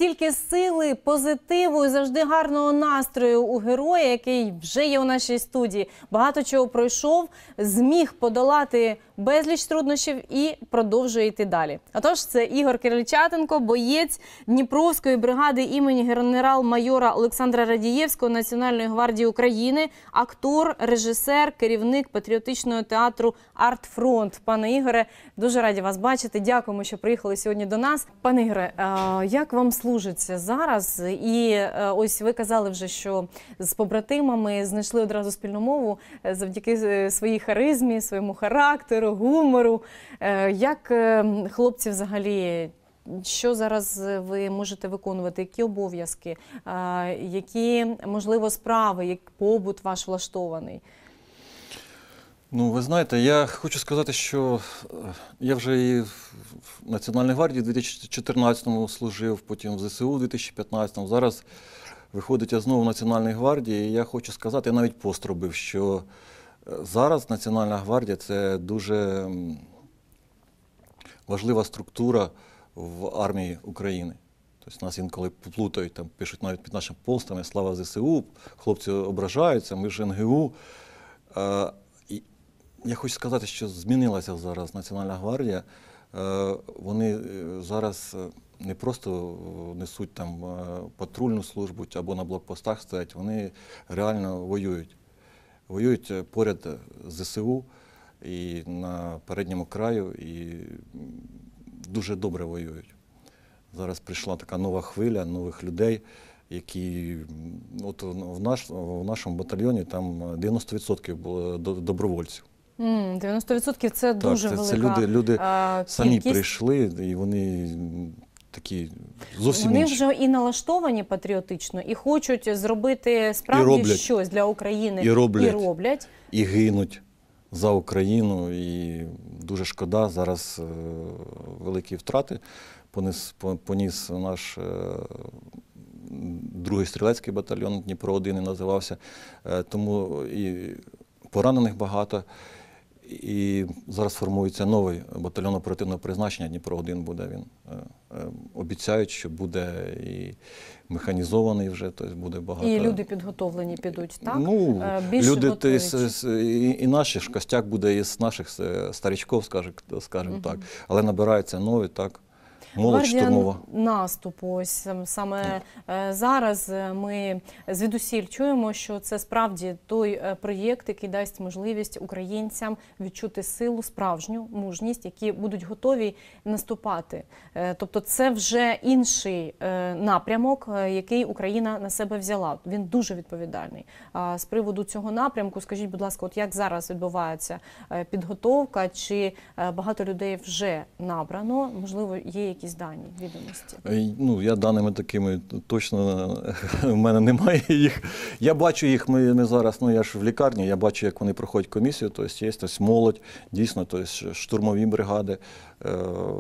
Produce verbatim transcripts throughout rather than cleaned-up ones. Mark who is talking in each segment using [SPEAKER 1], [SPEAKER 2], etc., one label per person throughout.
[SPEAKER 1] стільки сили, позитиву і завжди гарного настрою у героя, який вже є у нашій студії. Багато чого пройшов, зміг подолати безліч труднощів і продовжує йти далі. Отож, це Ігор Кирильчатенко, боєць Дніпровської бригади імені генерал-майора Олександра Радієвського Національної гвардії України, актор, режисер, керівник патріотичного театру «Артфронт». Пане Ігоре, дуже раді вас бачити. Дякуємо, що приїхали сьогодні до нас. Пане Ігоре, як вам служиться зараз? І ось ви казали вже, що з побратимами знайшли одразу спільну мову завдяки своїй харизмі, своєму характеру, гумору. Як хлопці взагалі, що зараз ви можете виконувати, які обов'язки, які, можливо, справи, як побут ваш влаштований?
[SPEAKER 2] Ну, ви знаєте, я хочу сказати, що я вже і в Національній гвардії в дві тисячі чотирнадцятому служив, потім в зе се у в дві тисячі п'ятнадцятому. Зараз виходить я знову в Національній гвардії, і я хочу сказати, я навіть пост робив, що зараз Національна гвардія – це дуже важлива структура в армії України. Тобто нас інколи плутають, там пишуть навіть під нашими постами «Слава зе се у», хлопці ображаються, ми ж ен ге у. Я хочу сказати, що змінилася зараз Національна гвардія. Вони зараз не просто несуть там патрульну службу або на блокпостах стоять, вони реально воюють. Воюють поряд з зе се у і на передньому краю, і дуже добре воюють. Зараз прийшла така нова хвиля нових людей, які, от в, наш, в нашому батальйоні там дев'яносто відсотків було добровольців.
[SPEAKER 1] дев'яносто відсотків – це дуже
[SPEAKER 2] так, це,
[SPEAKER 1] велика
[SPEAKER 2] це люди, люди
[SPEAKER 1] а,
[SPEAKER 2] самі
[SPEAKER 1] кількість.
[SPEAKER 2] прийшли, і вони такі зовсім
[SPEAKER 1] Вони
[SPEAKER 2] інші.
[SPEAKER 1] вже і налаштовані патріотично, і хочуть зробити справді
[SPEAKER 2] і
[SPEAKER 1] щось для України.
[SPEAKER 2] І роблять,
[SPEAKER 1] і роблять.
[SPEAKER 2] І гинуть за Україну. І дуже шкода, зараз е, великі втрати поніс, поніс наш е, другий стрілецький батальйон, Дніпро один називався, е, тому і поранених багато. І зараз формується новий батальйон оперативного призначення, Дніпро один буде він. Обіцяють, що буде і механізований вже, тобто буде багато.
[SPEAKER 1] І люди підготовлені підуть, так?
[SPEAKER 2] Ну,
[SPEAKER 1] більше
[SPEAKER 2] люди,
[SPEAKER 1] готові.
[SPEAKER 2] і, і наші ж, костяк буде із наших старичков, скажімо
[SPEAKER 1] угу.
[SPEAKER 2] так. Але набираються нові, так. Молодь штурмова.
[SPEAKER 1] Наступу. Ось саме yeah. зараз ми звідусіль чуємо, що це справді той проєкт, який дасть можливість українцям відчути силу, справжню мужність, які будуть готові наступати. Тобто це вже інший напрямок, який Україна на себе взяла. Він дуже відповідальний. З приводу цього напрямку, скажіть, будь ласка, от як зараз відбувається підготовка, чи багато людей вже набрано, можливо, є якісь дані, відомості?
[SPEAKER 2] Ну, я даними такими точно, в мене немає їх. Я бачу їх, ми, ми зараз, ну я ж в лікарні, я бачу, як вони проходять комісію, тобто є тобто, молодь, дійсно, тобто, штурмові бригади, е,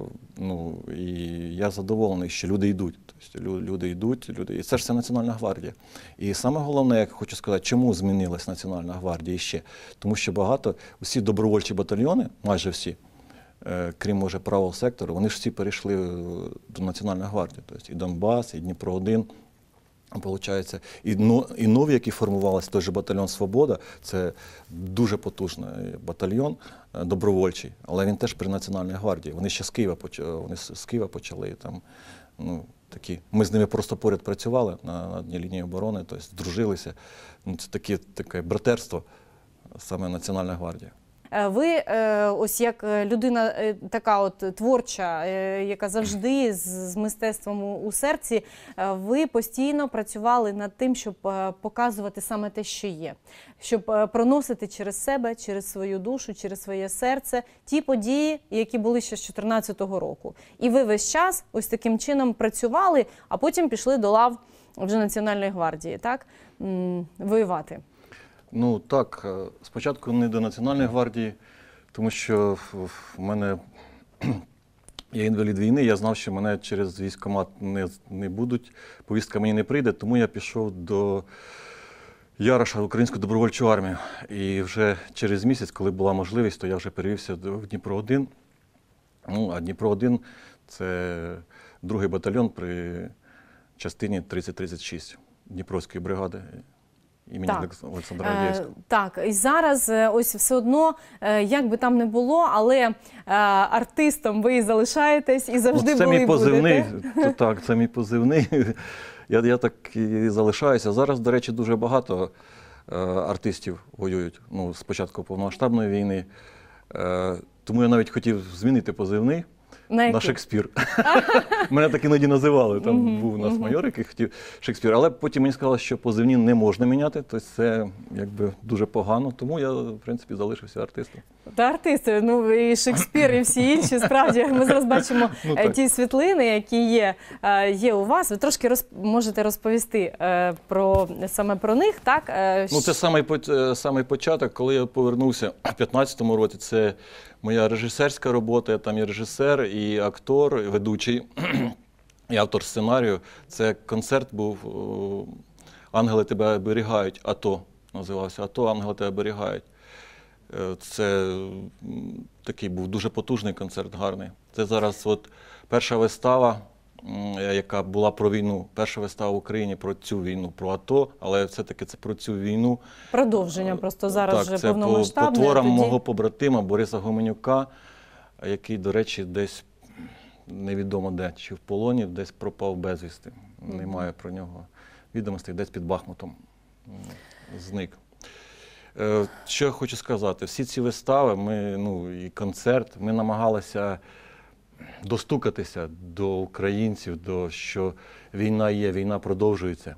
[SPEAKER 2] ну, і я задоволений, що люди йдуть. Тобто, люди йдуть, люди, і це ж це Національна гвардія. І саме головне, я хочу сказати, чому змінилась Національна гвардія ще? Тому що багато, усі добровольчі батальйони, майже всі, крім, може, правого сектору, вони ж всі перейшли до Національної гвардії. Тобто і Донбас, і Дніпро один, виходить. І, і нові, які формувалися, той же батальйон «Свобода», це дуже потужний батальйон добровольчий, але він теж при Національній гвардії. Вони ще з Києва почали, вони з Києва почали там, ну, такі. Ми з ними просто поряд працювали на, на одній лінії оборони, тобто здружилися. Ну, це таке, таке братерство, саме Національна гвардія.
[SPEAKER 1] Ви, ось як людина така от творча, яка завжди з мистецтвом у серці, ви постійно працювали над тим, щоб показувати саме те, що є. Щоб проносити через себе, через свою душу, через своє серце ті події, які були ще з дві тисячі чотирнадцятого року. І ви весь час ось таким чином працювали, а потім пішли до лав вже Національної гвардії, так, воювати.
[SPEAKER 2] Ну так, спочатку не до Національної гвардії, тому що в мене я інвалід війни, я знав, що мене через військкомат не, не будуть, повістка мені не прийде, тому я пішов до Яроша, Українську добровольчу армію. І вже через місяць, коли була можливість, то я вже перевівся в Дніпро один. Ну, а Дніпро один – це другий батальйон при частині тридцять тридцять шість Дніпровської бригади імені
[SPEAKER 1] Так.
[SPEAKER 2] Олекс- Олександра
[SPEAKER 1] Е,
[SPEAKER 2] Радієвського.
[SPEAKER 1] Так, і зараз е, ось все одно, е, як би там не було, але е, артистом ви і залишаєтесь, і завжди
[SPEAKER 2] От це
[SPEAKER 1] були
[SPEAKER 2] мій
[SPEAKER 1] і
[SPEAKER 2] позивний,
[SPEAKER 1] будете.
[SPEAKER 2] то так, це мій позивний. Я, я так і залишаюся. Зараз, до речі, дуже багато е, артистів воюють. Ну, з початку повномасштабної війни. Е, тому я навіть хотів змінити позивний
[SPEAKER 1] На
[SPEAKER 2] на
[SPEAKER 1] який?
[SPEAKER 2] Шекспір. Мене так іноді називали. Там був у нас майор, який хотів Шекспір. Але потім мені сказали, що позивні не можна міняти. Тобто це якби дуже погано. Тому я, в принципі, залишився артистом.
[SPEAKER 1] Та артисти, ну і Шекспір, і всі інші, справді, ми зараз бачимо
[SPEAKER 2] Ну,
[SPEAKER 1] е,
[SPEAKER 2] так.
[SPEAKER 1] ті світлини, які є, е, є у вас. Ви трошки роз, можете розповісти е, про, саме про них, так? Е,
[SPEAKER 2] Ну, це самий, по- е, самий початок, коли я повернувся в п'ятнадцятому році. Це моя режисерська робота. Я там і режисер, і актор, і ведучий, і автор сценарію. Це концерт був о, «Ангели тебе оберігають», АТО називався. АТО «Ангели тебе оберігають». Е, Це м, такий був дуже потужний концерт, гарний. Це зараз от перша вистава, м, яка була про війну. Перша вистава в Україні про цю війну, про АТО, але все-таки це про цю війну.
[SPEAKER 1] продовження просто зараз
[SPEAKER 2] так,
[SPEAKER 1] вже
[SPEAKER 2] це по, по
[SPEAKER 1] повномасштабне.
[SPEAKER 2] творам
[SPEAKER 1] тоді...
[SPEAKER 2] мого побратима Бориса Гоменюка, який, до речі, десь невідомо де, чи в полоні, десь пропав безвісти. Немає про нього відомостей, десь під Бахмутом м, зник. Е, Що я хочу сказати, всі ці вистави, ми, ну, і концерт, ми намагалися достукатися до українців, до, що війна є, війна продовжується.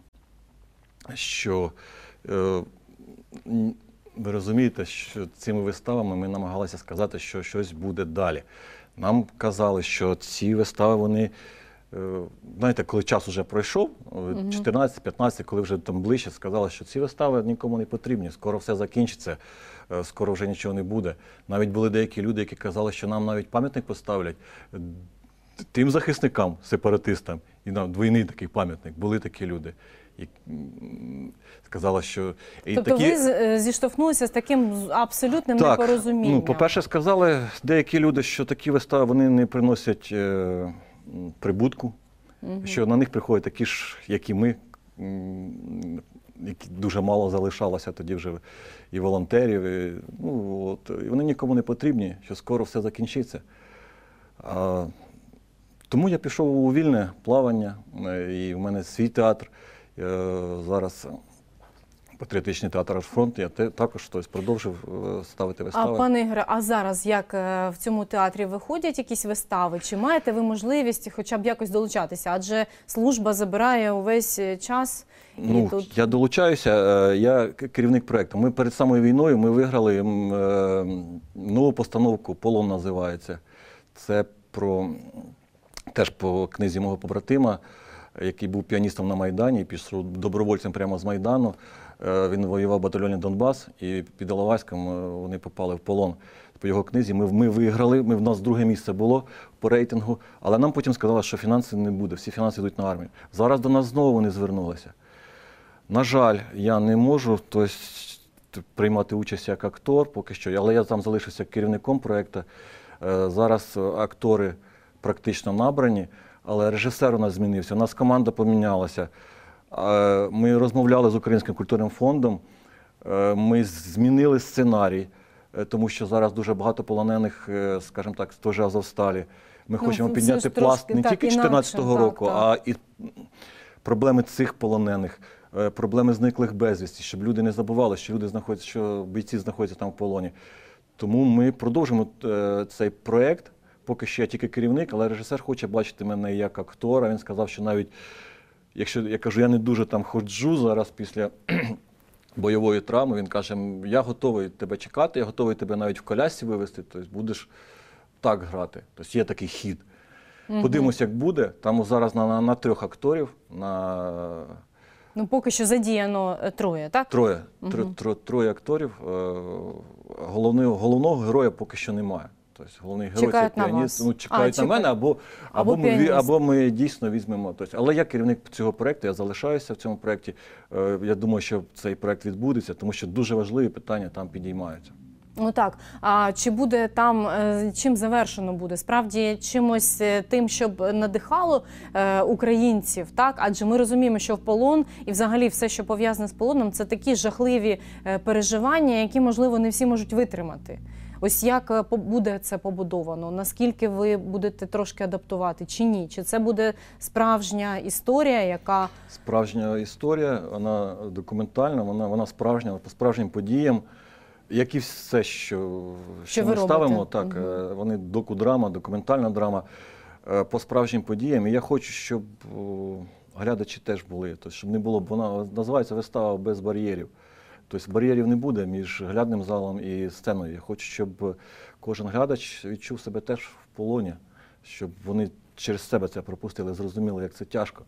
[SPEAKER 2] Що, е, м, ви розумієте, що цими виставами ми намагалися сказати, що щось буде далі. Нам казали, що ці вистави, вони, е, знаєте, коли час вже пройшов, чотирнадцять-п'ятнадцять, коли вже там ближче, сказали, що ці вистави нікому не потрібні, скоро все закінчиться, е, скоро вже нічого не буде. Навіть були деякі люди, які казали, що нам навіть пам'ятник поставлять е, тим захисникам, сепаратистам, і нам двійний такий пам'ятник, були такі люди. І м, сказала, що і
[SPEAKER 1] Тобто
[SPEAKER 2] такі...
[SPEAKER 1] ви з- е, зіштовхнулися з таким з- абсолютним
[SPEAKER 2] Так,
[SPEAKER 1] непорозумінням.
[SPEAKER 2] ну, по-перше, сказали деякі люди, що такі вистави вони не приносять е, м, прибутку, що на них приходять такі ж, як і ми, м, які дуже мало залишалося тоді вже і волонтерів. І, ну, от, і вони нікому не потрібні, що скоро все закінчиться. А, тому я пішов у вільне плавання, е, і в мене свій театр. Я зараз Патріотичний театр «Аж фронт», я те- також тобто, продовжив е, ставити
[SPEAKER 1] А,
[SPEAKER 2] вистави.
[SPEAKER 1] пане Ігоре, а зараз як е, в цьому театрі виходять якісь вистави? Чи маєте ви можливість хоча б якось долучатися? Адже служба забирає увесь е, час. І
[SPEAKER 2] Ну,
[SPEAKER 1] тут...
[SPEAKER 2] я долучаюся, е, я к- керівник проєкту. Ми перед самою війною ми виграли м, е, нову постановку «Полон» називається. Це про, теж по книзі мого побратима, який був піаністом на Майдані, пішов добровольцем прямо з Майдану. Е, Він воював в батальйоні «Донбас», і під Іловайськом е, вони попали в полон. По його книзі ми, ми виграли, ми, в нас друге місце було по рейтингу, але нам потім сказали, що фінансів не буде, всі фінанси йдуть на армію. Зараз до нас знову вони звернулися. На жаль, я не можу тобто, приймати участь як актор поки що, але я там залишився керівником проєкту. Е, Зараз е, актори практично набрані, але режисер у нас змінився, у нас команда помінялася. Е, Ми розмовляли з Українським культурним фондом, е, ми змінили сценарій, е, тому що зараз дуже багато полонених, е, скажімо так, з теж Азовсталі. Ми
[SPEAKER 1] Ну,
[SPEAKER 2] хочемо
[SPEAKER 1] це
[SPEAKER 2] підняти
[SPEAKER 1] ж
[SPEAKER 2] пласт
[SPEAKER 1] трошки
[SPEAKER 2] не
[SPEAKER 1] так,
[SPEAKER 2] тільки
[SPEAKER 1] інакше,
[SPEAKER 2] чотирнадцятого
[SPEAKER 1] так,
[SPEAKER 2] року,
[SPEAKER 1] так.
[SPEAKER 2] а і проблеми цих полонених, е, проблеми зниклих безвісті, щоб люди не забували, що люди знаходяться, що бійці знаходяться там в полоні. Тому ми продовжимо е, цей проєкт. Поки що я тільки керівник, але режисер хоче бачити мене як актора. Він сказав, що навіть, якщо я кажу, я не дуже там ходжу зараз після бойової травми, він каже, я готовий тебе чекати, я готовий тебе навіть в колясці вивезти, тобто будеш так грати. Тобто є такий хід. Подивимось, як буде. Там зараз на, на, на трьох акторів, на
[SPEAKER 1] Ну, поки що задіяно е, троє, так?
[SPEAKER 2] троє, тро, тро, троє акторів. Е, Головного, головного героя поки що немає. Тобто головний герой
[SPEAKER 1] Чекають
[SPEAKER 2] це
[SPEAKER 1] на
[SPEAKER 2] піаніст.
[SPEAKER 1] вас.
[SPEAKER 2] Ну, чекають
[SPEAKER 1] А,
[SPEAKER 2] на мене,
[SPEAKER 1] чекають.
[SPEAKER 2] або,
[SPEAKER 1] Або
[SPEAKER 2] або, ми, ві-
[SPEAKER 1] піаніст.
[SPEAKER 2] або ми дійсно візьмемо. Тобто, але я керівник цього проєкту, я залишаюся в цьому проєкті. Е, Я думаю, що цей проєкт відбудеться, тому що дуже важливі питання там підіймаються.
[SPEAKER 1] Ну так, а чи буде там, е, чим завершено буде? Справді чимось е, тим, щоб надихало е, українців, так? Адже ми розуміємо, що в полон і взагалі все, що пов'язане з полоном, це такі жахливі е, переживання, які, можливо, не всі можуть витримати. Ось як е, по- буде це побудовано? Наскільки ви будете трошки адаптувати, чи ні? Чи це буде справжня історія, яка…
[SPEAKER 2] Справжня історія, вона документальна, вона, вона справжня, по справжнім подіям, як і все, що,
[SPEAKER 1] Що
[SPEAKER 2] що
[SPEAKER 1] ви
[SPEAKER 2] ми
[SPEAKER 1] робите.
[SPEAKER 2] ставимо, так,
[SPEAKER 1] Мгм.
[SPEAKER 2] е, вони докудрама, документальна драма, е, по справжнім подіям. І я хочу, щоб о, глядачі теж були, тобто, щоб не було, вона називається вистава без бар'єрів. Тобто бар'єрів не буде між глядним залом і сценою. Я хочу, щоб кожен глядач відчув себе теж в полоні, щоб вони через себе це пропустили, зрозуміли, як це тяжко.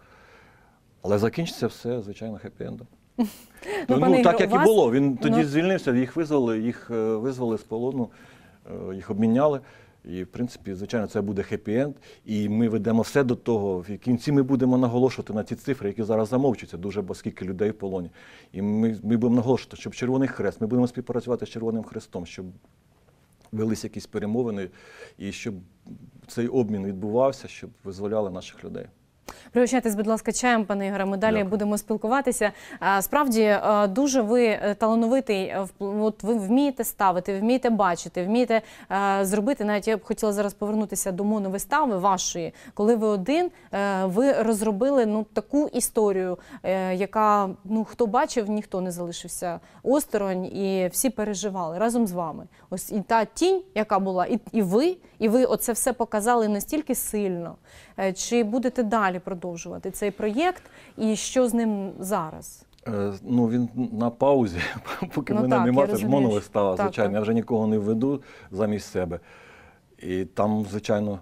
[SPEAKER 2] Але закінчиться все, звичайно, хеппі-ендом.
[SPEAKER 1] Ну,
[SPEAKER 2] Ну,
[SPEAKER 1] пане
[SPEAKER 2] так
[SPEAKER 1] Ігорю,
[SPEAKER 2] як
[SPEAKER 1] у
[SPEAKER 2] і
[SPEAKER 1] вас-
[SPEAKER 2] було. Він тоді
[SPEAKER 1] ну-
[SPEAKER 2] звільнився, їх визвали, їх е, визвали з полону, е, їх обміняли. І, в принципі, звичайно, це буде хеппі-енд. І ми ведемо все до того. В кінці ми будемо наголошувати на ті цифри, які зараз замовчуються, дуже скільки людей в полоні. І ми, ми будемо наголошувати, щоб Червоний Хрест, ми будемо співпрацювати з Червоним Хрестом, щоб велися якісь перемовини і щоб цей обмін відбувався, щоб визволяли наших людей.
[SPEAKER 1] Пригощайтесь, будь ласка, чаєм, пане Ігоре, ми далі
[SPEAKER 2] Дякую.
[SPEAKER 1] будемо спілкуватися. А, Справді, е, дуже ви е, талановитий, е, в- от ви вмієте ставити, вмієте бачити, вмієте е, зробити, навіть я б хотіла зараз повернутися до моновистави вашої, коли ви один, е, ви розробили ну, таку історію, е, яка, ну, хто бачив, ніхто не залишився осторонь, і всі переживали разом з вами. Ось і та тінь, яка була, і, і ви, і ви оце все показали настільки сильно. Е, Чи будете далі продовжувати цей проєкт і що з ним зараз?
[SPEAKER 2] Е, Ну, він на паузі, поки
[SPEAKER 1] Ну
[SPEAKER 2] мене
[SPEAKER 1] так, я
[SPEAKER 2] немає, це ж
[SPEAKER 1] розумію,
[SPEAKER 2] моновистава,
[SPEAKER 1] що- так,
[SPEAKER 2] звичайно.
[SPEAKER 1] так.
[SPEAKER 2] Я вже нікого не введу замість себе. І там, звичайно,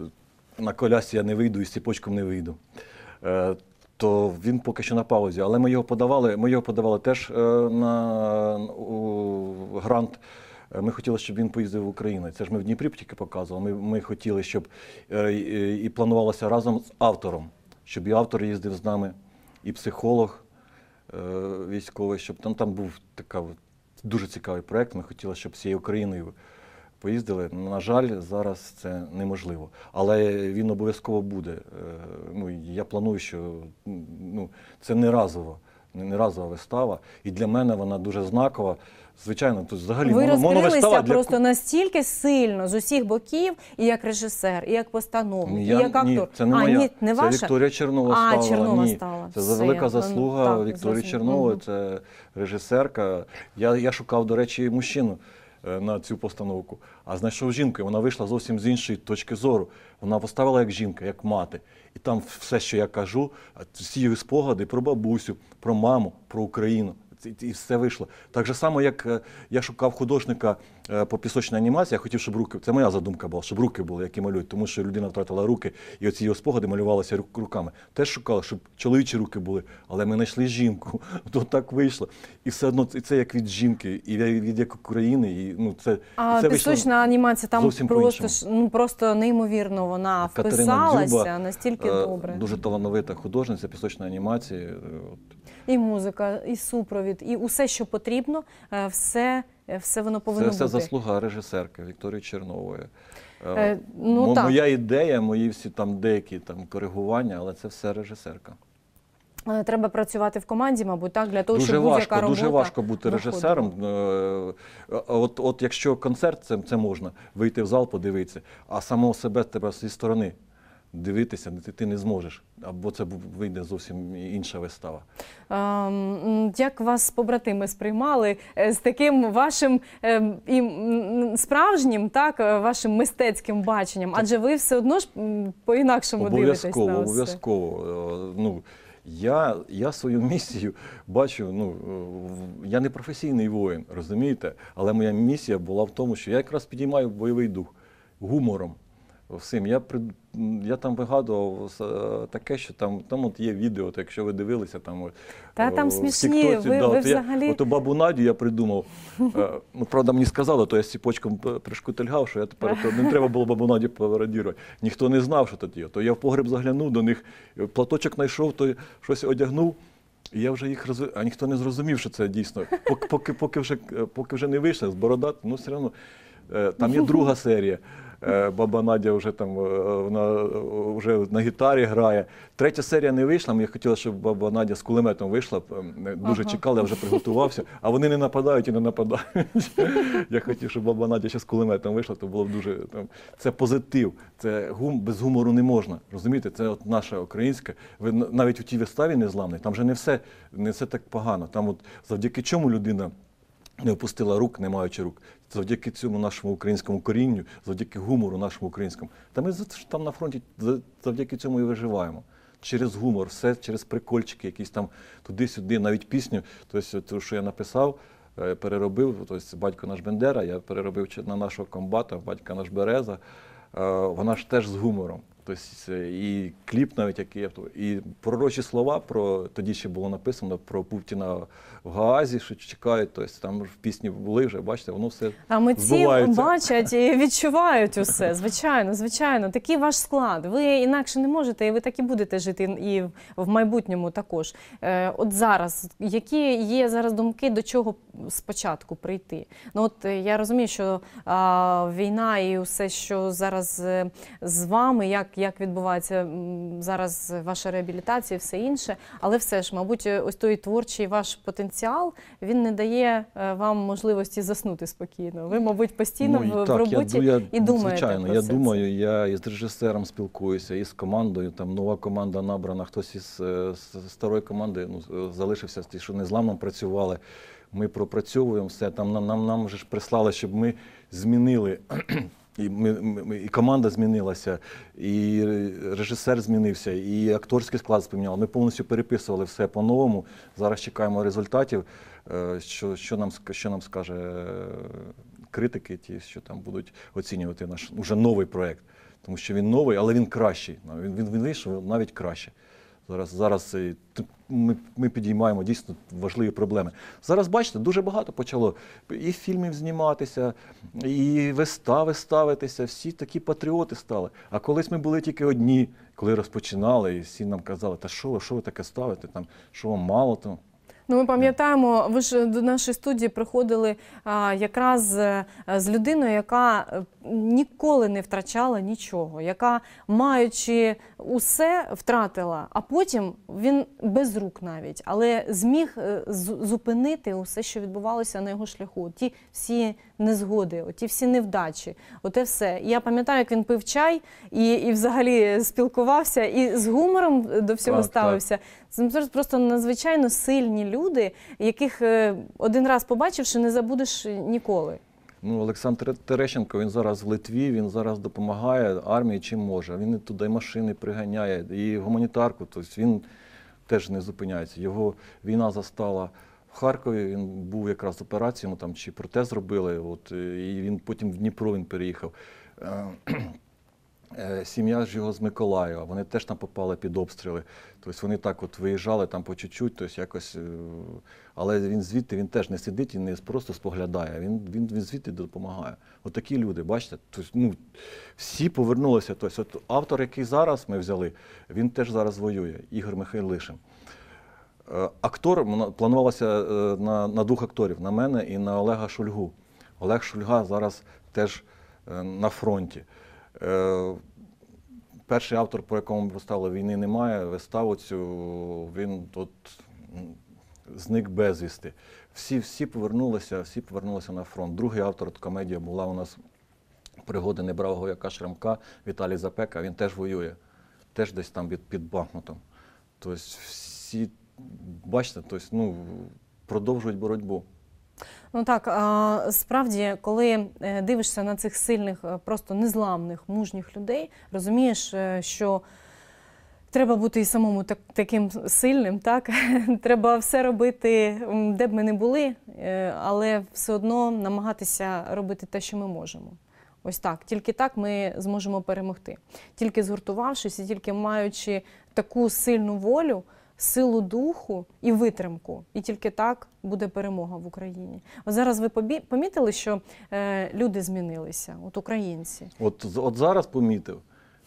[SPEAKER 2] на колясці я не вийду і з ціпочком не вийду. Е, То він поки що на паузі. Але ми його подавали, ми його подавали теж е, на у, грант. Е, Ми хотіли, щоб він поїздив в Україну. Це ж ми в Дніпрі тільки показували. Ми, ми хотіли, щоб е, і, і планувалося разом з автором, щоб і автор їздив з нами, і психолог е, військовий, щоб там, там був така, от дуже цікавий проєкт. Ми хотіли, щоб всією Україною поїздили. На жаль, зараз це неможливо. Але він обов'язково буде. Е, Ну, я планую, що ну, це не разово, не не разова вистава. І для мене вона дуже знакова. Звичайно, тут взагалі
[SPEAKER 1] Ви
[SPEAKER 2] моно-
[SPEAKER 1] розкрилися
[SPEAKER 2] моновистава для
[SPEAKER 1] просто настільки сильно з усіх боків, і як режисер, і як постановник,
[SPEAKER 2] Ні,
[SPEAKER 1] і
[SPEAKER 2] я-
[SPEAKER 1] як актор.
[SPEAKER 2] Ні, це не
[SPEAKER 1] а,
[SPEAKER 2] моя.
[SPEAKER 1] ні, не
[SPEAKER 2] це
[SPEAKER 1] ваша?
[SPEAKER 2] Вікторія Чернова
[SPEAKER 1] А,
[SPEAKER 2] ставила.
[SPEAKER 1] Чернова
[SPEAKER 2] ні.
[SPEAKER 1] ставила.
[SPEAKER 2] Це
[SPEAKER 1] Все,
[SPEAKER 2] велика
[SPEAKER 1] я-
[SPEAKER 2] заслуга
[SPEAKER 1] так,
[SPEAKER 2] Вікторії
[SPEAKER 1] зрозуміло.
[SPEAKER 2] Чернової,
[SPEAKER 1] Мгм.
[SPEAKER 2] це режисерка. Я, я шукав, до речі, мужчину е, на цю постановку, а знайшов жінку, і вона вийшла зовсім з іншої точки зору. Вона поставила як жінка, як мати. І там все, що я кажу, всі її спогади про бабусю, про маму, про Україну. І- І все вийшло. Так же само, як е, я шукав художника е, по пісочній анімації, я хотів, щоб руки, це моя задумка була, щоб руки були, які малюють, тому що людина втратила руки, і оці його спогади малювалися рук- руками. Теж шукали, щоб чоловічі руки були, але ми знайшли жінку, то так вийшло. І все одно це, це як від жінки, і від, від як України, і ну це,
[SPEAKER 1] А
[SPEAKER 2] це вийшло
[SPEAKER 1] пісочна анімація там
[SPEAKER 2] зовсім
[SPEAKER 1] просто
[SPEAKER 2] по-іншому.
[SPEAKER 1] ж, ну просто неймовірно вона
[SPEAKER 2] Катерина
[SPEAKER 1] вписалася
[SPEAKER 2] Дзюба,
[SPEAKER 1] настільки
[SPEAKER 2] е,
[SPEAKER 1] добре.
[SPEAKER 2] дуже талановита художниця пісочної анімації. е, От.
[SPEAKER 1] І музика, і супровід, і усе, що потрібно, е, все, е, все воно повинно
[SPEAKER 2] Це все
[SPEAKER 1] бути.
[SPEAKER 2] заслуга режисерки Вікторії Чернової. Е,
[SPEAKER 1] Е, ну,
[SPEAKER 2] мо-
[SPEAKER 1] так.
[SPEAKER 2] Моя ідея, мої всі там деякі там коригування, але це все режисерка.
[SPEAKER 1] Е, Треба працювати в команді, мабуть, так, для того,
[SPEAKER 2] Дуже
[SPEAKER 1] щоб будь-яка
[SPEAKER 2] важко,
[SPEAKER 1] робота
[SPEAKER 2] дуже важко бути
[SPEAKER 1] виходила.
[SPEAKER 2] режисером. Е, От, от якщо концерт, це, це можна вийти в зал, подивитися, а самого себе тебе зі сторони дивитися ти, ти не зможеш, або це бу- вийде зовсім інша вистава.
[SPEAKER 1] Ем, Як вас побратими сприймали е, з таким вашим ем, і м, справжнім, так, е, вашим мистецьким баченням? Адже ви все одно ж м, по-інакшому дивитесь на
[SPEAKER 2] Обов'язково,
[SPEAKER 1] все.
[SPEAKER 2] обов'язково. Е, Ну, я, я свою місію бачу, ну, е, я не професійний воїн, розумієте? Але моя місія була в тому, що я якраз підіймаю бойовий дух гумором. Всім. Я, при- я там вигадував е, таке, що там, там от є відео, то якщо ви дивилися, там, от,
[SPEAKER 1] Та там
[SPEAKER 2] в
[SPEAKER 1] смішні,
[SPEAKER 2] Тіктоці,
[SPEAKER 1] ви-
[SPEAKER 2] да,
[SPEAKER 1] ви
[SPEAKER 2] от я-
[SPEAKER 1] взагалі-
[SPEAKER 2] От бабу Надю я придумав. Е, Ну, правда, мені сказали, то я з ціпочком пришкутильгав, що я тепер то не треба було бабу Надю пародірувати. Ніхто не знав, що тут є. То я в погреб заглянув до них, платочок знайшов, то щось одягнув. І я вже їх роз... а ніхто не зрозумів, що це дійсно. Поки, поки, поки, вже, поки вже не вийшли з бородат, ну все одно. Там є друга серія. Баба Надя вже там вона вже на гітарі грає. Третя серія не вийшла. Ми хотіли, щоб баба Надя з кулеметом вийшла. Дуже ага. чекали, я вже приготувався. А вони не нападають і не нападають. Я хотів, щоб баба Надя ще з кулеметом вийшла, то було б дуже там. Це позитив. Це гум без гумору не можна. Розумієте, це от наша українська. Ви навіть у тій виставі Незламний, там вже не все, не все так погано. Там от завдяки чому людина не опустила рук, не маючи рук. Завдяки цьому нашому українському корінню, завдяки гумору нашому українському. Та ми там на фронті завдяки цьому і виживаємо. Через гумор, все через прикольчики, якісь там туди-сюди, навіть пісню, тобто, те, що я написав, переробив, тобто батько наш Бендера, я переробив на нашого комбата, батька наш Береза, вона ж теж з гумором. Тобто, і кліп навіть, який я, і пророчі слова, про, тоді ще було написано про Путіна в Гаазі, що чекають, тобто, там в пісні були вже, бачите, воно все
[SPEAKER 1] а митці бачать і відчувають усе, звичайно, звичайно. Такий ваш склад. Ви інакше не можете, і ви так і будете жити і в майбутньому також. Е, от зараз, які є зараз думки, до чого спочатку прийти? Ну от я розумію, що а, війна і все, що зараз з вами, як як відбувається зараз ваша реабілітація і все інше. Але все ж, мабуть, ось той творчий ваш потенціал, він не дає вам можливості заснути спокійно. Ви, мабуть, постійно ну, в, так, в роботі я, я, і думаєте
[SPEAKER 2] звичайно,
[SPEAKER 1] про
[SPEAKER 2] я
[SPEAKER 1] все
[SPEAKER 2] думаю,
[SPEAKER 1] це.
[SPEAKER 2] Я із режисером спілкуюся, і з командою, там нова команда набрана, хтось із з старої команди ну, залишився, ті, що незламно працювали. Ми пропрацьовуємо все, там нам, нам, нам вже ж прислали, щоб ми змінили. І, ми, ми, і команда змінилася, і режисер змінився, і акторський склад змінявся. Ми повністю переписували все по-новому. Зараз чекаємо результатів, що, що, нам, що нам скаже критики, ті, що там будуть оцінювати наш уже новий проєкт. Тому що він новий, але він кращий. Він, він, він вийшов навіть краще. Зараз, зараз ми, ми підіймаємо дійсно важливі проблеми. Зараз, бачите, дуже багато почало і фільмів зніматися, і вистави ставитися, всі такі патріоти стали. А колись ми були тільки одні, коли розпочинали, і всі нам казали, та що ви, що ви таке ставите, там, що вам мало там.
[SPEAKER 1] Ну, ми пам'ятаємо, ви ж до нашої студії приходили а, якраз з людиною, яка ніколи не втрачала нічого, яка, маючи усе, втратила, а потім він без рук навіть, але зміг зупинити усе, що відбувалося на його шляху. Ті всі незгоди, ті всі невдачі, оте все. Я пам'ятаю, як він пив чай і, і взагалі спілкувався, і з гумором до всього так, ставився. Так. Це просто надзвичайно сильні люди, яких один раз побачивши, не забудеш ніколи.
[SPEAKER 2] Ну, Олександр Терещенко, він зараз в Литві, він зараз допомагає армії чим може. Він туди машини приганяє, і гуманітарку, тобто він теж не зупиняється. Його війна застала в Харкові, він був якраз в операції, йому там чи протез робили, от, і він потім в Дніпро він переїхав. Сім'я ж його з Миколаєва, вони теж там попали під обстріли. Тобто вони так от виїжджали там по чуть-чуть, тобто якось, але він звідти, він теж не сидить і не просто споглядає, він, він, він звідти допомагає. От такі люди, бачите, тобто, ну, всі повернулися. Тобто, от автор, який зараз ми взяли, він теж зараз воює, Ігор Михайлишин. Актор, планувалося на, на двох акторів, на мене і на Олега Шульгу. Олег Шульга зараз теж на фронті. Перший автор, по якому ми поставили «Війни немає», виставу цю, він тут зник безвісти. Всі, всі повернулися, всі повернулися на фронт. Другий автор, комедія була у нас «Пригоди небравого вояка Шрамка», Віталій Запека, він теж воює, теж десь там під, під Бахмутом. Тобто всі, бачите, тобто, ну, продовжують боротьбу.
[SPEAKER 1] Ну так, справді, коли дивишся на цих сильних, просто незламних, мужніх людей, розумієш, що треба бути і самому так, таким сильним, так? Треба все робити, де б ми не були, але все одно намагатися робити те, що ми можемо. Ось так. Тільки так ми зможемо перемогти. Тільки згуртувавшись і тільки маючи таку сильну волю, силу духу і витримку. І тільки так буде перемога в Україні. От зараз ви помітили, що е, люди змінилися, от українці?
[SPEAKER 2] От, от зараз помітив.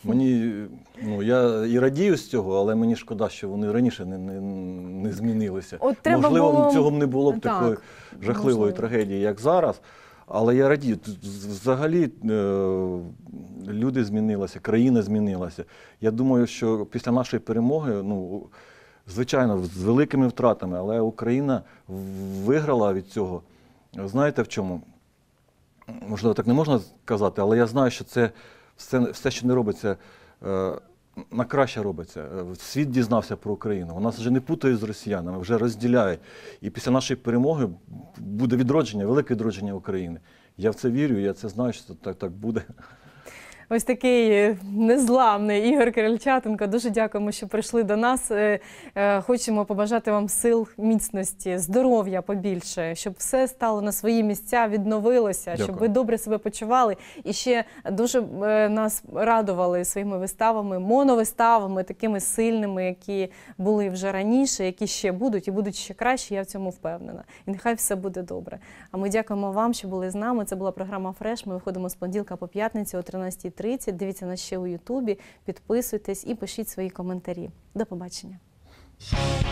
[SPEAKER 2] Мені, ну, я і радію з цього, але мені шкода, що вони раніше не, не, не змінилися.
[SPEAKER 1] От треба
[SPEAKER 2] Можливо,
[SPEAKER 1] було...
[SPEAKER 2] цього б не було б
[SPEAKER 1] Так,
[SPEAKER 2] такої жахливої
[SPEAKER 1] можливо.
[SPEAKER 2] трагедії, як зараз. Але я радію. Тут взагалі е, люди змінилися, країна змінилася. Я думаю, що після нашої перемоги, ну, звичайно, з великими втратами, але Україна виграла від цього. Знаєте в чому? Можливо, так не можна сказати, але я знаю, що це все, все що не робиться, е, на краще робиться. Е, Світ дізнався про Україну. Вона вже не путає з росіянами, вже розділяє. І після нашої перемоги буде відродження, велике відродження України. Я в це вірю, я це знаю, що так, так буде.
[SPEAKER 1] Ось такий незламний Ігор Крильчатенко. Дуже дякуємо, що прийшли до нас. Е, е, Хочемо побажати вам сил, міцності, здоров'я побільше, щоб все стало на свої місця, відновилося,
[SPEAKER 2] Дякую.
[SPEAKER 1] щоб ви добре себе почували. І ще дуже е, нас радували своїми виставами, моновиставами, такими сильними, які були вже раніше, які ще будуть і будуть ще краще, я в цьому впевнена. І нехай все буде добре. А ми дякуємо вам, що були з нами. Це була програма «Фреш». Ми виходимо з понеділка по п'ятницю о тринадцятій тридцять. Дивіться нас ще у Ютубі, підписуйтесь і пишіть свої коментарі. До побачення.